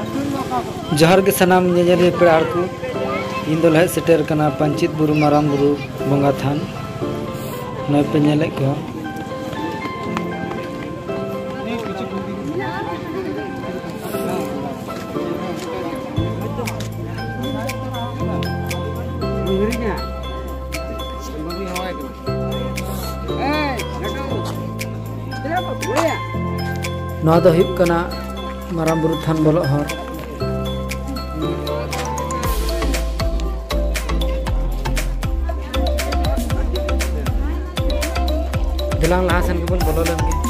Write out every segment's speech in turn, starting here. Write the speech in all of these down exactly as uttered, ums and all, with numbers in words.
जहर के सनाम नेजलिया पेड़ को इन दो हेज सेटर कना पंचित बुरु माराम बुरु बंगा थान नय पे नेले को नवा दो हुयुग कना माराम बुरु थान बोलो हर दिलांग लहा सेन के बोलो लेन के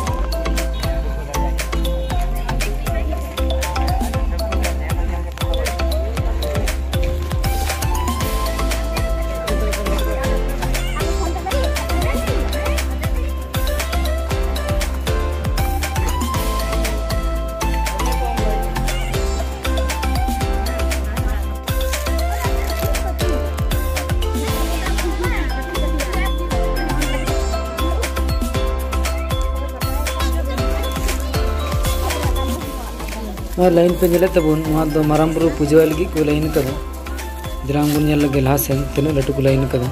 लाइन पे नेले तबन दो माराम बुरु पूजा लगी को लाइन कदा दिरांग बुन नेल लगे लाहा सेन तिना लटू को लाइन कदा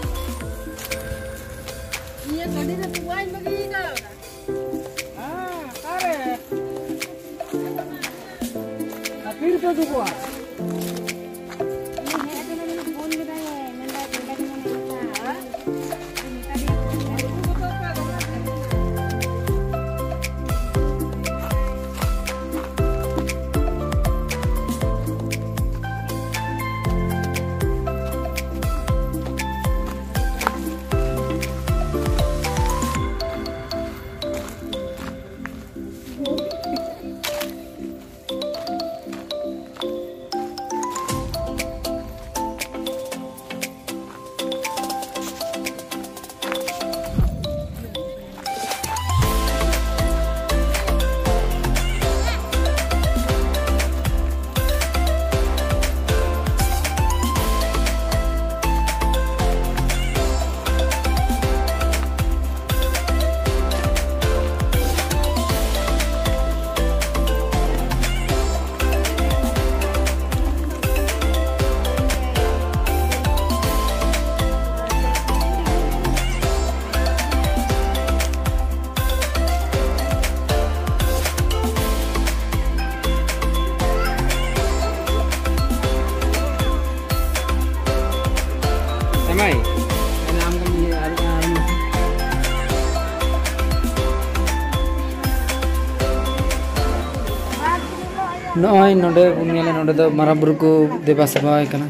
नॉय नोडे बुनियाले नोडे दो माराम बुरु को देवा सेवा कना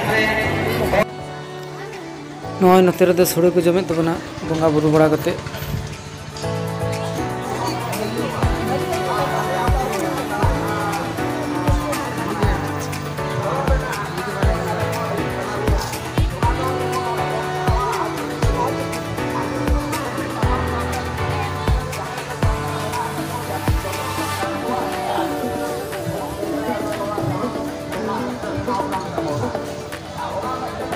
नॉय नते रे सोड़े को जमे तबना बंगा बुरु बड़ा कते